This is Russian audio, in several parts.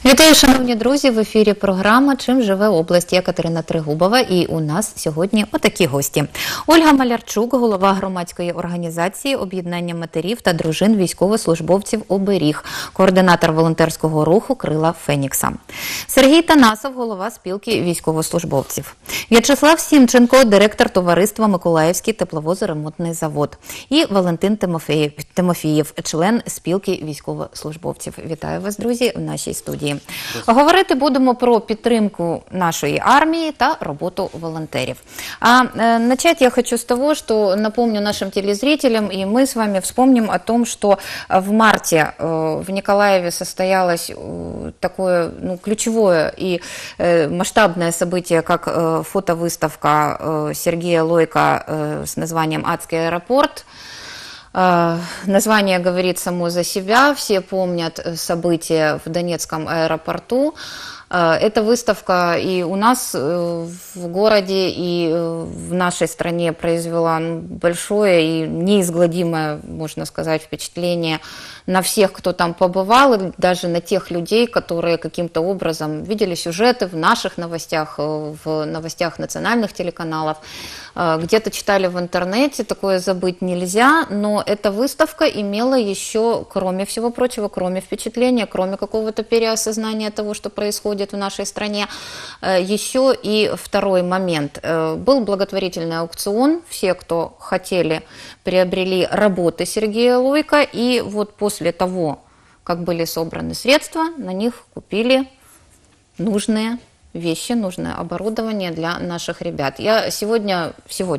Вітаю, шановні друзі, в ефірі програма «Чим живе область». Я Катерина Тригубова, і у нас сьогодні отакі гості. Ольга Малярчук, голова громадської організації «Об'єднання матерів та дружин військовослужбовців «Оберіг», координатор волонтерського руху «Крила Фенікса». Сергій Танасов, голова спілки військовослужбовців. В'ячеслав Сімченко, директор товариства «Миколаївський тепловозоремонтний завод». І Валентин Тимофієв, член спілки військовослужбовців. Вітаю вас, друзі, в нашій студії. Говорити будемо про підтримку нашей армии та работу волонтеров. А начать я хочу с того, что напомню нашим телезрителям, и мы с вами вспомним о том, что в марте в Николаеве состоялось такое ключевое и масштабное событие, как фотовыставка Сергея Лойко с названием «Адский аэропорт». Название говорит само за себя, все помнят события в Донецком аэропорту. Эта выставка и у нас в городе, и в нашей стране произвела большое и неизгладимое, можно сказать, впечатление на всех, кто там побывал, и даже на тех людей, которые каким-то образом видели сюжеты в наших новостях, в новостях национальных телеканалов, где-то читали в интернете, такое забыть нельзя, но эта выставка имела еще, кроме всего прочего, кроме впечатления, кроме какого-то переосознания того, что происходит в нашей стране, еще и второй момент. Был благотворительный аукцион, все, кто хотели, приобрели работы Сергея Лойко, и вот после того, как были собраны средства, на них купили нужные вещи, нужное оборудование для наших ребят. Сегодня,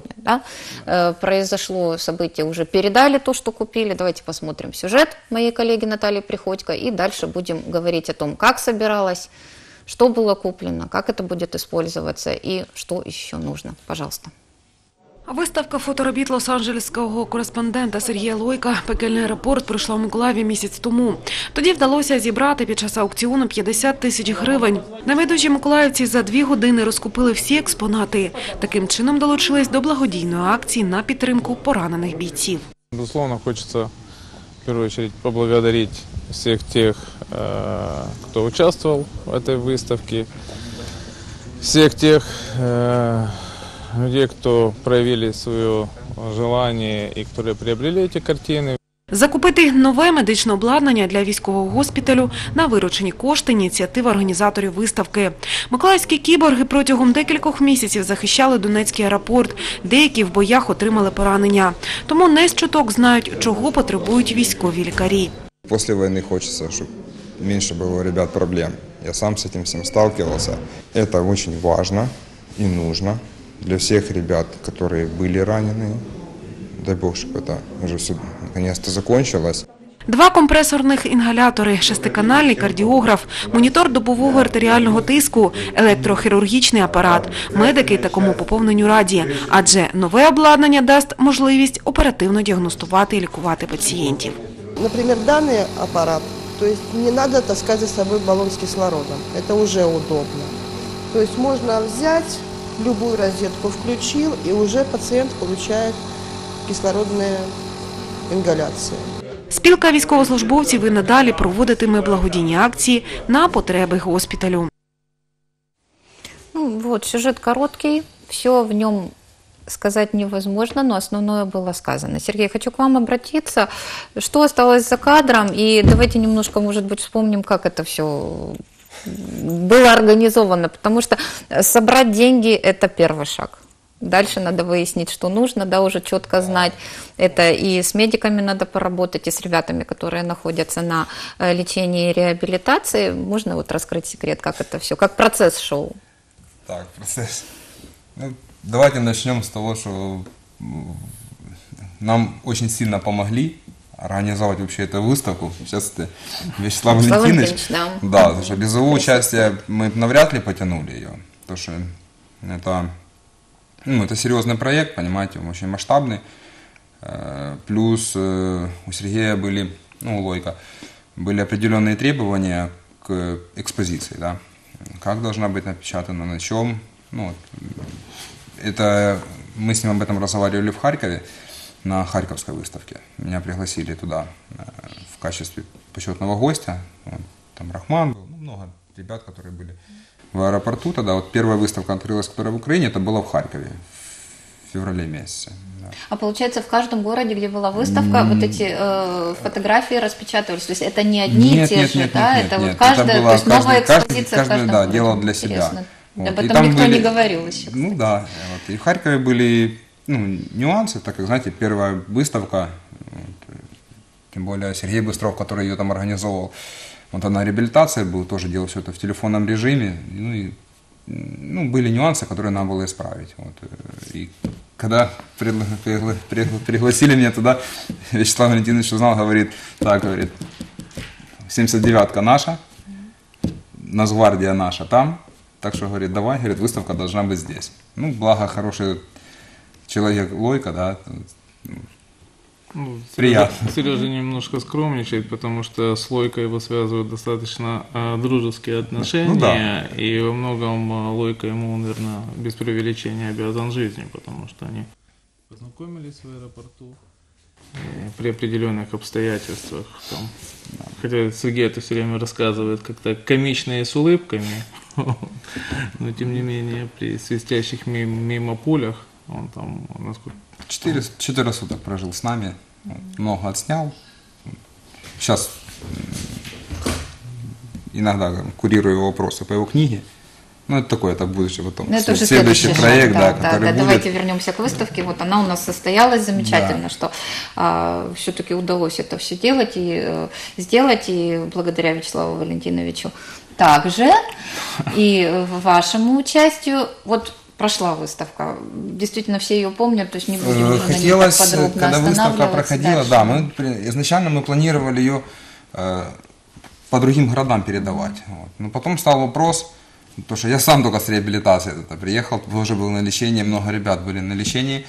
произошло событие, уже передали то, что купили. Давайте посмотрим сюжет моей коллеги Натальи Приходько, и дальше будем говорить о том, как собиралось, что было куплено, как это будет использоваться и что еще нужно. Пожалуйста. Виставка фоторобіт лос-анджелесського кореспондента Сергія Лойка «Пекельний аеропорт» пройшла в Миколаєві місяць тому. Тоді вдалося зібрати під час аукціону 50 тисяч гривень. Найвідучі миколаївці за 2 години розкупили всі експонати. Таким чином долучились до благодійної акції на підтримку поранених бійців. Безусловно, хочется в первую очередь поблагодарить всех тех, кто участвовал в этой выставке, всех тех людей, кто проявили свое желание и которые приобрели эти картины. Закупити нове медичне обладнання для військового госпіталю на виручені кошти – ініціатива організаторів виставки. Миколаївські кіборги протягом декількох місяців захищали Донецький аеропорт, деякі в боях отримали поранення. Тому не з чуток знають, чого потребують військові лікарі. Після війни хочеться, щоб менше було у ребят проблем. Я сам з цим всім сталкивався. Це дуже важливо і потрібно для всіх ребят, які були ранені. Дай Бог, щоб це вже все наконец-то закончилось. 2 компресорних інгалятори, 6-канальний кардіограф, монітор добового артеріального тиску, електрохірургічний апарат. Медики такому поповненню раді, адже нове обладнання дасть можливість оперативно діагностувати і лікувати пацієнтів. Наприклад, даний апарат, то есть не надо таскать за собой баллон с кислородом, это уже удобно. То есть можно взять, любую розетку включил, и уже пациент получает кислородные ингаляции. Спілка військовослужбовців і надалі проводитиме благодійні акції на потреби госпіталю. Вот, сюжет короткий, все в нем сказать невозможно, но основное было сказано. Сергей, хочу к вам обратиться. Что осталось за кадром? И давайте немножко, может быть, вспомним, как это все было организовано. Потому что собрать деньги – это первый шаг. Дальше надо выяснить, что нужно, да, уже четко знать. Это и с медиками надо поработать, и с ребятами, которые находятся на лечении и реабилитации. Можно вот раскрыть секрет, как это все, как процесс шел? Так, процесс. Давайте начнем с того, что нам очень сильно помогли организовать вообще эту выставку. Сейчас это Вячеслав Валентинович. Да, потому что без его участия мы навряд ли потянули ее. Потому что это серьезный проект, понимаете, он очень масштабный. Плюс у Сергея были, у Лойко, были определенные требования к экспозиции, да. Как должна быть напечатана, на чем. Это мы с ним об этом разговаривали в Харькове на Харьковской выставке. Меня пригласили туда в качестве почетного гостя. Там Рахман был, много ребят, которые были в аэропорту тогда. Вот первая выставка открылась, которая в Украине, это было в Харькове в феврале месяце. Да. А получается, в каждом городе, где была выставка, вот эти фотографии распечатывались? То есть это не одни и те же, да? Это вот каждая, то есть новая экспозиция в каждом да, городе. делал для себя. Интересно. Вот. Об этом никто не говорил еще. Ну да, вот. И в Харькове были нюансы, так как, знаете, первая выставка, вот, тем более Сергей Быстров, который ее там организовывал, вот она реабилитация был, тоже делал все это в телефонном режиме, были нюансы, которые надо было исправить. Вот. И когда пригласили меня туда, Вячеслав Валентинович узнал, говорит, 79-ка наша, Нацгвардия наша там, так что, говорит, давай, говорит, выставка должна быть здесь. Благо, хороший человек Лойко, да, приятно. Сережа немножко скромничает, потому что с Лойко его связывают достаточно дружеские отношения, и во многом Лойко ему, наверное, без преувеличения обязан жизнью, потому что они познакомились в аэропорту при определенных обстоятельствах. Там, хотя Сергей это все время рассказывает как-то комично и с улыбками, но тем не менее при свистящих мимо пулях он там, насколько... 4 суток прожил с нами, много отснял. Сейчас иногда курирую вопросы по его книге. Это такое, это будущее потом. Это уже следующий проект, который будет. Давайте вернемся к выставке. Вот она у нас состоялась замечательно, что все-таки удалось это все делать и сделать, и благодаря Вячеславу Валентиновичу также, и вашему участию. Вот прошла выставка. Действительно, все ее помнят, то есть не будем уже на ней так подробно когда выставка проходила, дальше. Изначально мы планировали ее по другим городам передавать. Вот. Но потом стал вопрос, потому что я сам только с реабилитации приехал, тоже был на лечении, много ребят были на лечении.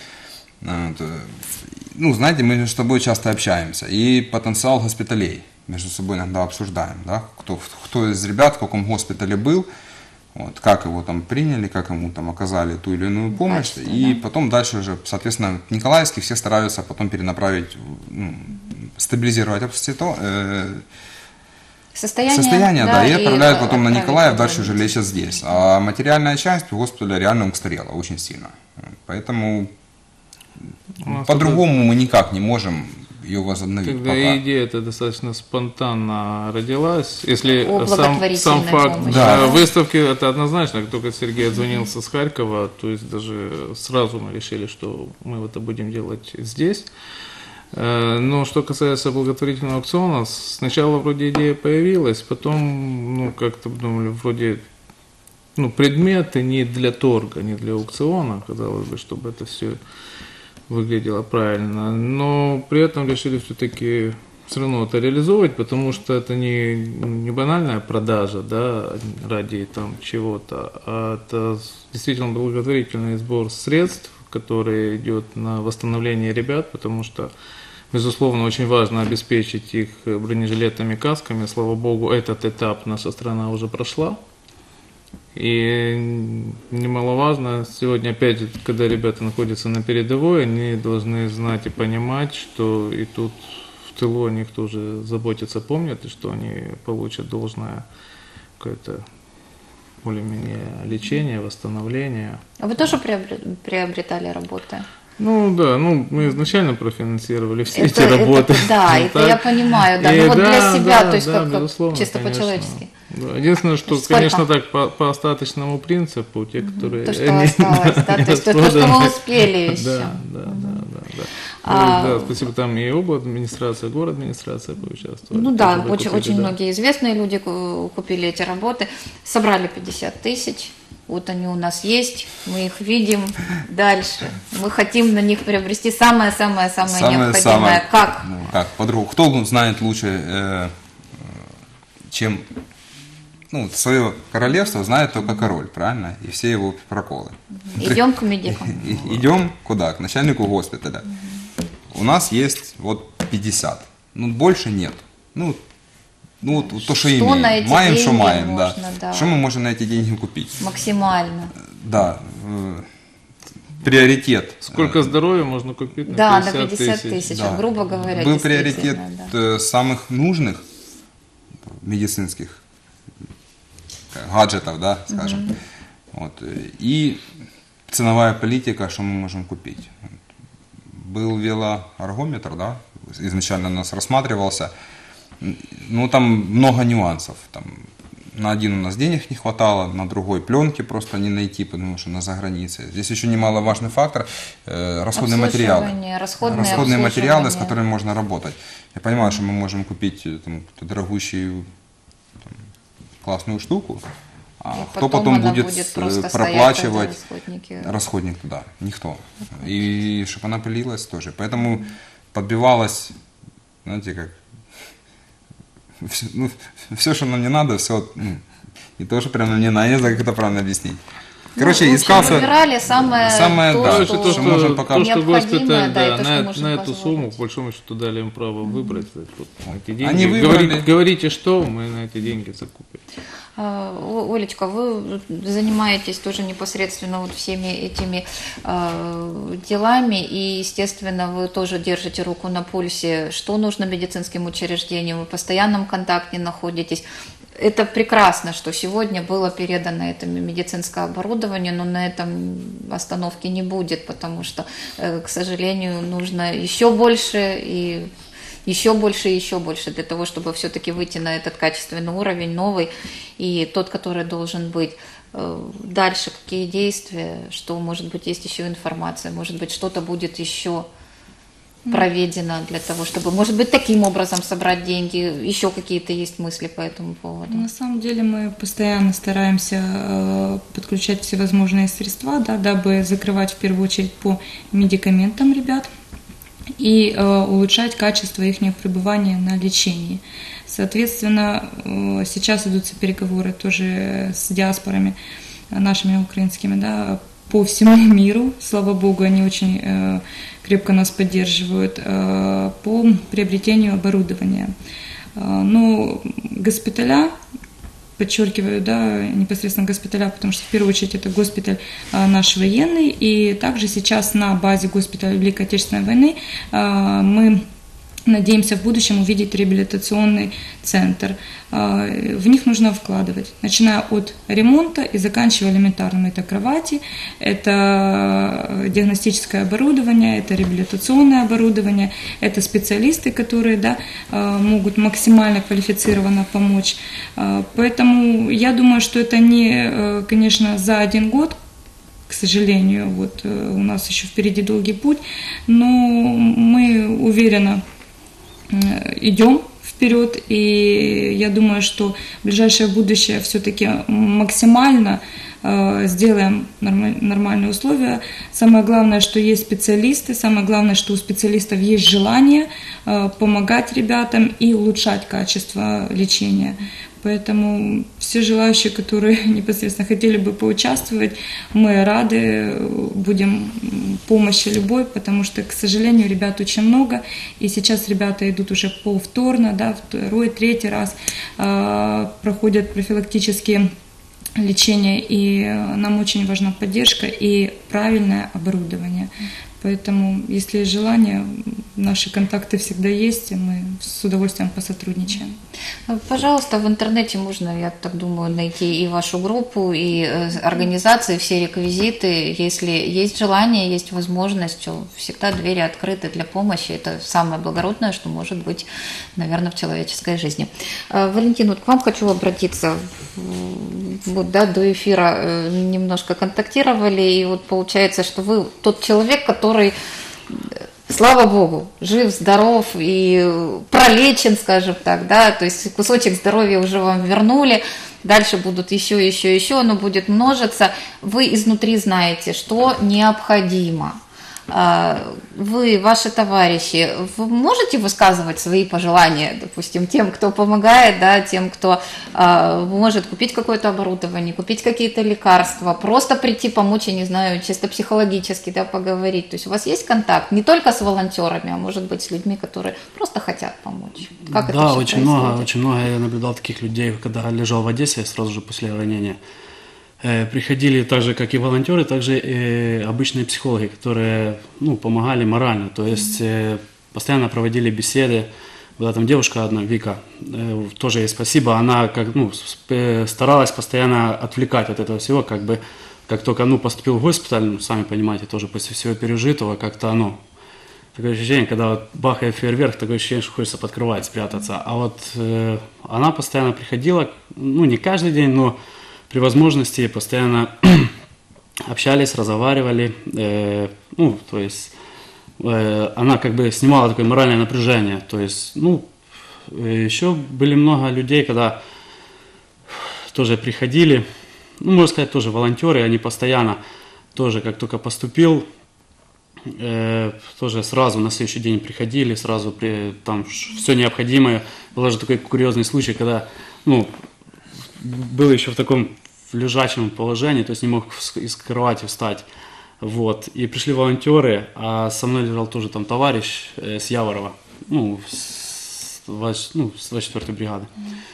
Знаете, мы с тобой часто общаемся, и потенциал госпиталей между собой иногда обсуждаем, да? Кто из ребят в каком госпитале был, вот, как его там приняли, как ему там оказали ту или иную помощь, и потом дальше уже, соответственно, Николаевский все стараются потом перенаправить, стабилизировать состояние, да, и отправляют потом на Николаев, дальше уже лечат здесь. А материальная часть у госпиталя реально устарела очень сильно. Поэтому по-другому мы никак не можем ее возобновить. Когда пока. идея это достаточно спонтанно родилась, если сам факт помощи, выставки, это однозначно, как только Сергей отзвонился с Харькова, то есть даже сразу мы решили, что мы это будем делать здесь. Но что касается благотворительного аукциона, сначала вроде идея появилась, потом как-то думали, вроде предметы не для торга, не для аукциона, казалось бы, чтобы это все выглядело правильно, но при этом решили все-таки все равно это реализовывать, потому что это не банальная продажа, да, ради там чего-то, а это действительно благотворительный сбор средств, который идет на восстановление ребят, потому что, безусловно, очень важно обеспечить их бронежилетами, касками. Слава богу, этот этап наша страна уже прошла. И немаловажно, сегодня опять же, когда ребята находятся на передовой, они должны знать и понимать, что и тут в тылу о них тоже заботятся, помнят, и что они получат должное какое-то более-менее лечение, восстановление. А вы тоже приобретали работы? Да, мы изначально профинансировали все эти работы. Это я понимаю, да. Но вот для себя, то есть как чисто по-человечески. Да. Единственное, что, конечно, так по остаточному принципу, те, которые... То, что осталось, да, то есть то, что мы успели еще. Да, спасибо, там и администрация, город администрация поучаствовали. Очень многие известные люди купили эти работы, собрали 50 тысяч. Вот они у нас есть, мы их видим дальше. Мы хотим на них приобрести самое-самое необходимое. Как? По-другому. Кто знает лучше, чем... свое королевство знает только король, правильно? И все его проколы. Идем к медикам. Идем куда? К начальнику госпиталя. У нас есть 50. Больше нет. То, что имеем. Маем, что маем, да. Что мы можем на эти деньги купить? Максимально. Да. Приоритет. Сколько здоровья можно купить на 50 тысяч, да. грубо говоря. Был приоритет самых нужных медицинских гаджетов, да, скажем. Вот. И ценовая политика, что мы можем купить. Был велоаргометр, да, изначально у нас рассматривался. Ну, там много нюансов. Там, на один у нас денег не хватало, на другой пленки просто не найти, потому что на загранице. Здесь еще немаловажный фактор расходные материалы. Расходные материалы, с которыми можно работать. Я понимаю, что мы можем купить там, дорогущую там, классную штуку, а кто потом будет проплачивать расходник туда? Никто. И чтобы она пылилась тоже. Поэтому подбивалась, знаете, как все, что нам не надо, все, не то, что прям нам не надо, я не знаю, как это правильно объяснить. Короче, искался выбирали самое да, что можно пока необходимое, на эту сумму, по большому счету, дали им право выбрать эти деньги. Они выбрали. Говорите, что мы на эти деньги закупим. Олечка, вы занимаетесь тоже непосредственно вот всеми этими делами, и, естественно, вы тоже держите руку на пульсе, что нужно медицинским учреждениям, вы в постоянном контакте находитесь. Это прекрасно, что сегодня было передано это медицинское оборудование, но на этом остановки не будет, потому что, к сожалению, нужно еще больше и еще больше для того, чтобы все-таки выйти на этот качественный уровень, новый, и тот, который должен быть. Дальше какие действия, что, может быть, есть еще информация, может быть, что-то будет еще проведено для того, чтобы, может быть, таким образом собрать деньги, еще какие-то есть мысли по этому поводу? На самом деле мы постоянно стараемся подключать всевозможные средства, да, дабы закрывать в первую очередь по медикаментам ребят и улучшать качество их пребывания на лечении. Соответственно, сейчас идутся переговоры тоже с диаспорами нашими украинскими, да, по всему миру. Слава богу, они очень крепко нас поддерживают по приобретению оборудования. Но госпиталя, подчеркиваю, да, непосредственно госпиталя, потому что в первую очередь это госпиталь наш военный, и также сейчас на базе госпиталя Великой Отечественной войны мы надеемся в будущем увидеть реабилитационный центр. В них нужно вкладывать, начиная от ремонта и заканчивая элементарным. Это кровати, это диагностическое оборудование, это реабилитационное оборудование, это специалисты, которые, да, могут максимально квалифицированно помочь. Поэтому я думаю, что это не, конечно, за один год, к сожалению, вот у нас еще впереди долгий путь, но мы уверенно идем вперед, и я думаю, что в ближайшее будущее все-таки максимально сделаем нормальные условия. Самое главное, что есть специалисты, самое главное, что у специалистов есть желание помогать ребятам и улучшать качество лечения. Поэтому все желающие, которые непосредственно хотели бы поучаствовать, мы рады, будем помощи любой, потому что, к сожалению, ребят очень много, и сейчас ребята идут уже повторно, да, второй, третий раз проходят профилактические лечения, и нам очень важна поддержка и правильное оборудование. Поэтому, если есть желание, наши контакты всегда есть, и мы с удовольствием посотрудничаем. Пожалуйста, в интернете можно, я так думаю, найти и вашу группу, и организации, все реквизиты. Если есть желание, есть возможность, всегда двери открыты для помощи. Это самое благородное, что может быть, наверное, в человеческой жизни. Валентин, вот к вам хочу обратиться. Вот, да, до эфира немножко контактировали, и вот получается, что вы тот человек, который, слава богу, жив, здоров и пролечен, скажем так, да, то есть кусочек здоровья уже вам вернули, дальше будут еще, оно будет множиться. Вы изнутри знаете, что необходимо. Вы, ваши товарищи, вы можете высказывать свои пожелания, допустим, тем, кто помогает, да, тем, кто может купить какое-то оборудование, купить какие-то лекарства, просто прийти помочь, я не знаю, чисто психологически, да, поговорить. То есть у вас есть контакт не только с волонтерами, а может быть с людьми, которые просто хотят помочь. Как да, это очень много я наблюдал таких людей, когда лежал в Одессе сразу же после ранения. Приходили так же, как и волонтеры, так же и обычные психологи, которые помогали морально, то есть постоянно проводили беседы, была там девушка одна, Вика, тоже ей спасибо, она старалась постоянно отвлекать от этого всего, как только поступил в госпиталь, сами понимаете, тоже после всего пережитого, как-то такое ощущение, когда вот бахает фейерверк, такое ощущение, что хочется под кровать спрятаться. А вот она постоянно приходила, не каждый день, но при возможности постоянно общались, разговаривали, то есть она снимала такое моральное напряжение, то есть, еще были много людей, когда тоже приходили, можно сказать, тоже волонтеры, они постоянно, тоже как только поступил, тоже сразу на следующий день приходили, сразу там все необходимое. Был даже такой курьезный случай, когда, был еще в таком лежачем положении, то есть не мог из кровати встать. Вот. И пришли волонтеры, а со мной лежал тоже там товарищ с Яворова, с 24-й бригады.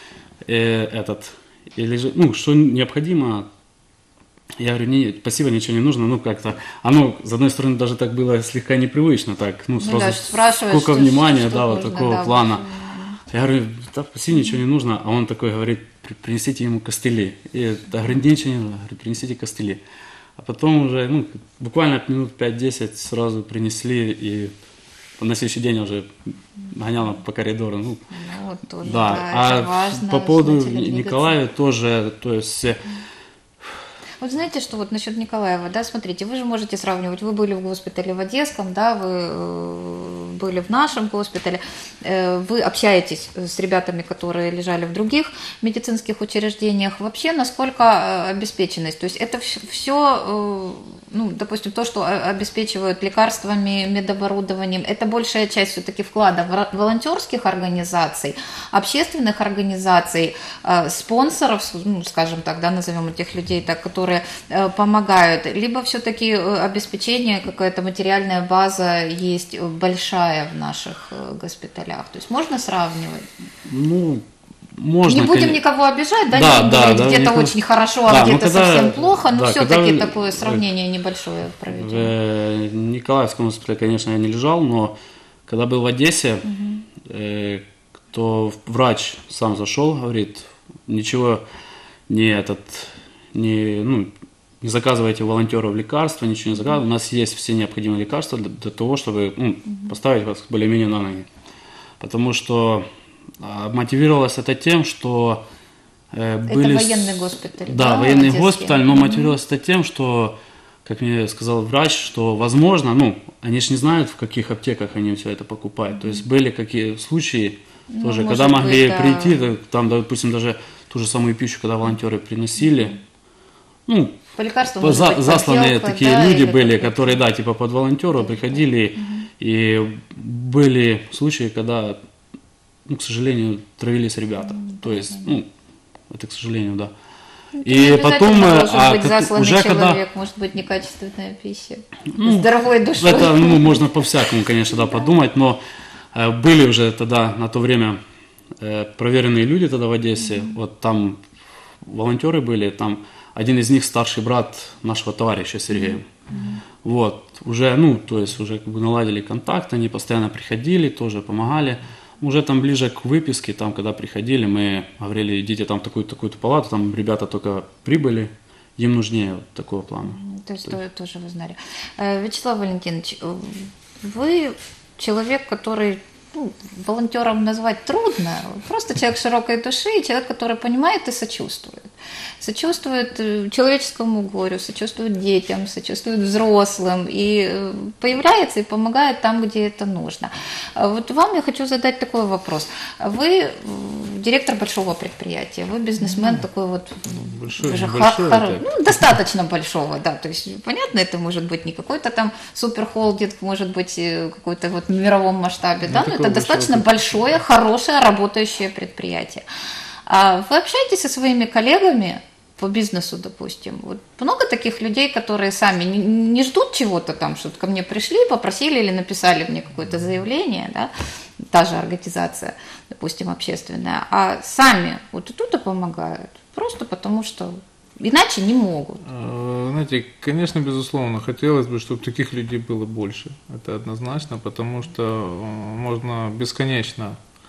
И лежит, что необходимо. Я говорю, спасибо, ничего не нужно, как-то, с одной стороны, даже так было слегка непривычно, так, сразу сколько внимания, вот такого плана. Я говорю, спасибо, ничего не нужно, а он такой говорит, принесите ему костыли. И я говорю, ничего не нужно, принесите костыли. А потом уже, буквально минут 5-10 сразу принесли, и на следующий день уже гонял по коридору. Это важно, по поводу Николаева тоже, то есть... Вот знаете, что вот насчет Николаева, да, смотрите, вы же можете сравнивать, вы были в госпитале в Одесском, да, вы были в нашем госпитале, вы общаетесь с ребятами, которые лежали в других медицинских учреждениях, вообще насколько обеспеченность, то есть это все, допустим, то, что обеспечивают лекарствами, медоборудованием, это большая часть все-таки вклада волонтерских организаций, общественных организаций, спонсоров, скажем так, да, назовем этих людей так, которые помогают, либо все-таки обеспечение, какая-то материальная база есть большая в наших госпиталях. То есть можно сравнивать? Можно. Не будем никого обижать, да, где-то очень хорошо, а где-то совсем плохо, но все-таки такое сравнение небольшое проведем. В Николаевском госпитале, конечно, я не лежал, но когда был в Одессе, то врач сам зашел, говорит, ничего не заказывайте у волонтеров лекарства, ничего не заказывайте. У нас есть все необходимые лекарства для того, чтобы поставить вас более-менее на ноги. Потому что мотивировалось это тем, что были... Это военный госпиталь. Да, военный госпиталь, но мотивировалось это тем, что, как мне сказал врач, что возможно, они же не знают, в каких аптеках они все это покупают. То есть были какие случаи, тоже, когда могли прийти, там, допустим, даже ту же самую пищу, когда волонтеры приносили, по лекарствам, засланные такие люди были, которые, под волонтера приходили, и были случаи, когда, к сожалению, травились ребята. То есть, это, к сожалению, да. И потом, может быть засланный человек, может быть некачественная пища, с дорогой душой. Это, можно по-всякому, конечно, подумать, но были уже тогда, на то время, проверенные люди тогда в Одессе, вот там волонтеры были, там один из них старший брат нашего товарища Сергея. Вот, уже, то есть уже наладили контакт, они постоянно приходили, тоже помогали. Уже там ближе к выписке, там, когда приходили, мы говорили, идите там в такую-то палату, там ребята только прибыли, им нужнее вот такого плана. То есть тоже вы знали. Вячеслав Валентинович, вы человек, который волонтером назвать трудно, просто человек широкой души, человек, который понимает и сочувствует. Сочувствует человеческому горю, сочувствует детям, сочувствует взрослым и появляется и помогает там, где это нужно. Вот вам я хочу задать такой вопрос. Вы директор большого предприятия, вы бизнесмен такой вот достаточно большого, да, то есть понятно, это может быть не какой-то там суперхолдинг, может быть какой-то вот в мировом масштабе, да, но это достаточно большое, хорошее, работающее предприятие. Вы общаетесь со своими коллегами по бизнесу, допустим? Вот много таких людей, которые сами не ждут чего-то там, что ко мне пришли, попросили или написали мне какое-то заявление, да, та же организация, допустим, общественная, а сами вот и тут и помогают, просто потому что иначе не могут. Знаете, конечно, безусловно, хотелось бы, чтобы таких людей было больше. Это однозначно, потому что можно бесконечно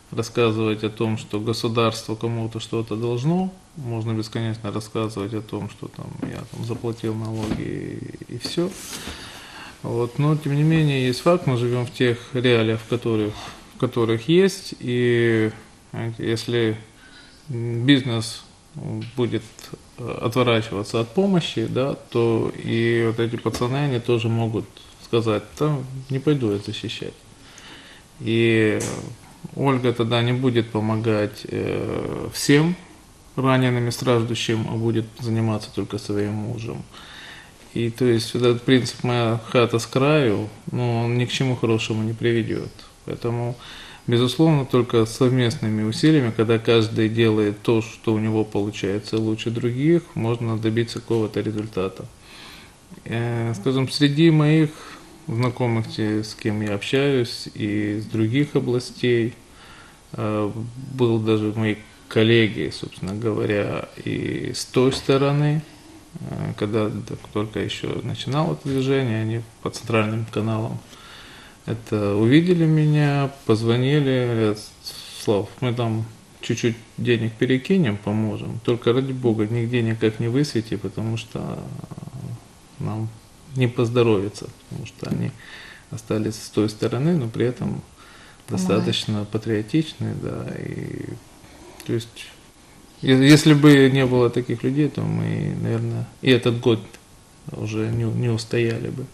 рассказывать о том, что государство кому-то что-то должно, можно бесконечно рассказывать о том, что там я там заплатил налоги и все. Вот. Но тем не менее есть факт, мы живем в тех реалиях, в которых есть, и если бизнес будет отворачиваться от помощи, да, то и вот эти пацаны, они тоже могут сказать, да, не пойду я защищать. И Ольга тогда не будет помогать всем раненым и страждущим, а будет заниматься только своим мужем. И то есть этот принцип «моя хата с краю», ну, он ни к чему хорошему не приведет. Поэтому, безусловно, только совместными усилиями, когда каждый делает то, что у него получается лучше других, можно добиться какого-то результата. Скажем, среди моих знакомых, с кем я общаюсь, и из других областей, был даже мои коллеги, собственно говоря, и с той стороны, когда только еще начинало это движение, они по центральным каналам это увидели меня, позвонили, говорят: Слав, мы там чуть-чуть денег перекинем, поможем, только ради бога нигде никак не высвети, потому что нам не поздоровится, потому что они остались с той стороны, но при этом достаточно патриотичные, да, и то есть если бы не было таких людей, то мы, наверное, и этот год уже не устояли бы.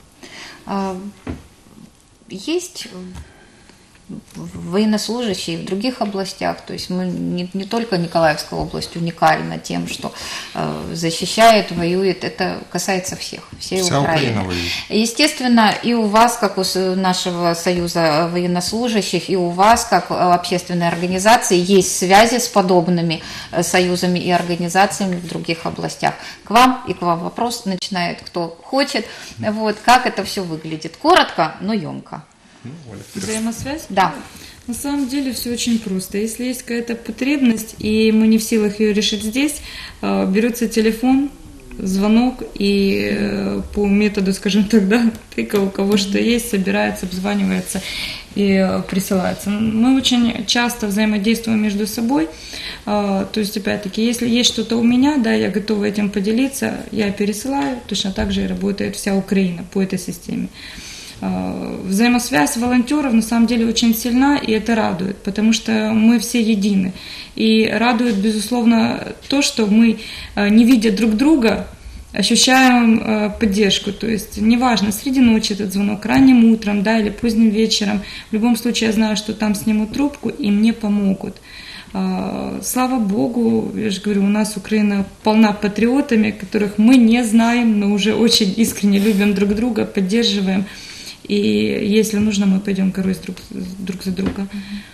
Есть военнослужащие в других областях, то есть мы не только Николаевская область уникальна тем, что защищает, воюет, это касается всех, всей Украины. Естественно, и у вас, как у нашего союза военнослужащих, и у вас, как общественной организации, есть связи с подобными союзами и организациями в других областях. К вам вопрос начинает, кто хочет, вот, как это все выглядит. Коротко, но емко. Взаимосвязь? Да. На самом деле все очень просто. Если есть какая-то потребность, и мы не в силах ее решить здесь, берется телефон, звонок, и по методу, скажем так, да, тыка, у кого что есть, собирается, обзванивается и присылается. Мы очень часто взаимодействуем между собой, то есть, опять-таки, если есть что-то у меня, да, я готова этим поделиться, я пересылаю, точно так же и работает вся Украина по этой системе. Взаимосвязь волонтеров на самом деле очень сильна, и это радует, потому что мы все едины. И радует, безусловно, то, что мы, не видя друг друга, ощущаем поддержку. То есть неважно, среди ночи этот звонок, ранним утром, да, или поздним вечером, в любом случае я знаю, что там снимут трубку и мне помогут. Слава Богу, я же говорю, у нас Украина полна патриотами, которых мы не знаем, но уже очень искренне любим друг друга, поддерживаем. И если нужно, мы пойдем корой друг за друга.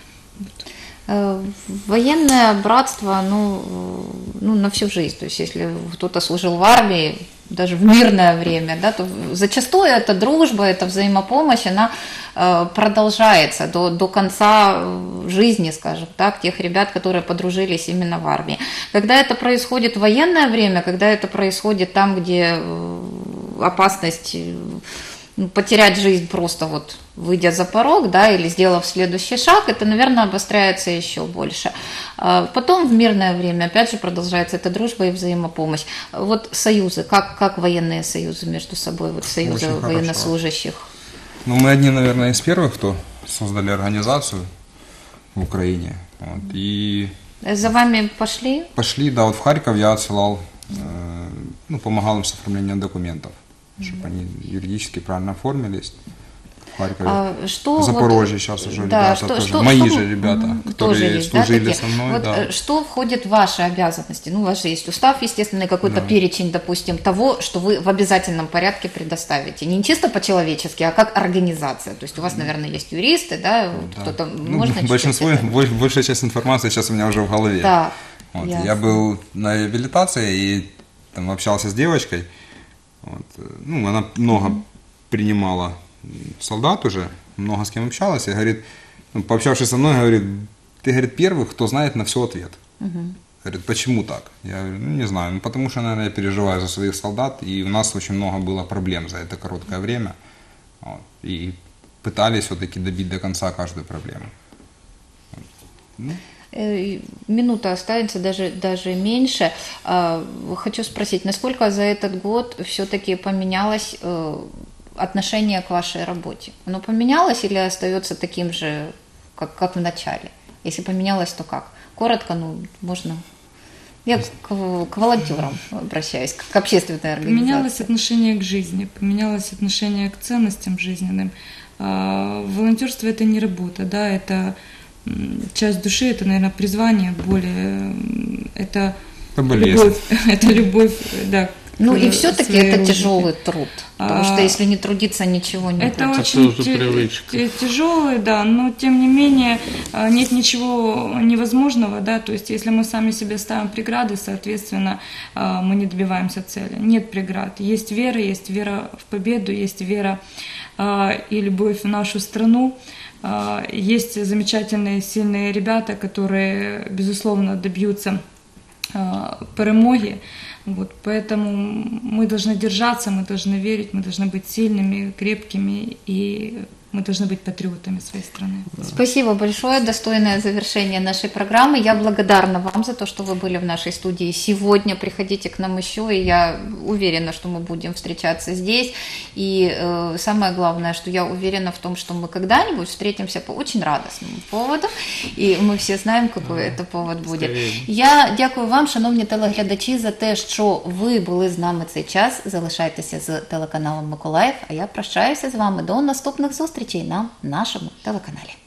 Военное братство, на всю жизнь. То есть, если кто-то служил в армии, даже в мирное время, да, то зачастую эта дружба, эта взаимопомощь, она продолжается до конца жизни, скажем так, тех ребят, которые подружились именно в армии. Когда это происходит в военное время, когда это происходит там, где опасность потерять жизнь просто вот выйдя за порог, да, или сделав следующий шаг, это, наверное, обостряется еще больше. Потом в мирное время, опять же, продолжается эта дружба и взаимопомощь. Вот союзы, как военные союзы между собой, вот союзы очень военнослужащих? Ну, мы одни, наверное, из первых, кто создали организацию в Украине. Вот, и за вами пошли? Пошли, да, вот в Харьков я отсылал, помогал им с оформлением документов, чтобы они юридически правильно оформились. В Харькове, Запорожье сейчас уже ребята тоже, мои же ребята, которые служили со мной. Вот да. Что входит в ваши обязанности? У вас же есть устав, естественно, какой-то перечень, допустим, того, что вы в обязательном порядке предоставите. Не чисто по-человечески, а как организация. То есть у вас, наверное, есть юристы, да? Кто-то, можно большая часть информации сейчас у меня уже в голове. Да, вот, я был на реабилитации и там общался с девочкой. Вот, она много принимала солдат уже, много с кем общалась, и говорит, пообщавшись со мной, говорит, ты, говорит, первый, кто знает на все ответ. Говорит, почему так? Я говорю, не знаю, потому что, наверное, я переживаю за своих солдат, и у нас очень много было проблем за это короткое время, вот, и пытались все-таки добить до конца каждую проблему. Минута останется, даже меньше. Хочу спросить, насколько за этот год все-таки поменялось отношение к вашей работе? Оно поменялось или остается таким же, как в начале? Если поменялось, то как? Коротко, можно... Я к волонтерам обращаюсь, к общественной организации. Поменялось отношение к жизни, поменялось отношение к ценностям жизненным. Волонтерство – это не работа, да, это часть души, это, наверное, призвание более, это любовь, это любовь, да. И все-таки это тяжелый труд, потому что если не трудиться, ничего не будет. Это очень тяжелый, да, но тем не менее нет ничего невозможного, да, то есть если мы сами себе ставим преграды, соответственно, мы не добиваемся цели. Нет преград, есть вера в победу, есть вера и любовь в нашу страну. Есть замечательные, сильные ребята, которые, безусловно, добьются перемоги. Вот, поэтому мы должны держаться, мы должны верить, мы должны быть сильными, крепкими, и мы должны быть патриотами своей страны. Спасибо большое, достойное завершение нашей программы. Я благодарна вам за то, что вы были в нашей студии сегодня. Приходите к нам еще, и я уверена, что мы будем встречаться здесь. И самое главное, что я уверена в том, что мы когда-нибудь встретимся по очень радостному поводу, і ми всі знаємо, який це повод буде. Я дякую вам, шановні телеглядачі, за те, що ви були з нами цей час. Залишайтеся з телеканалом Миколаїв, а я прощаюся з вами до наступних зустрічей на нашому телеканалі.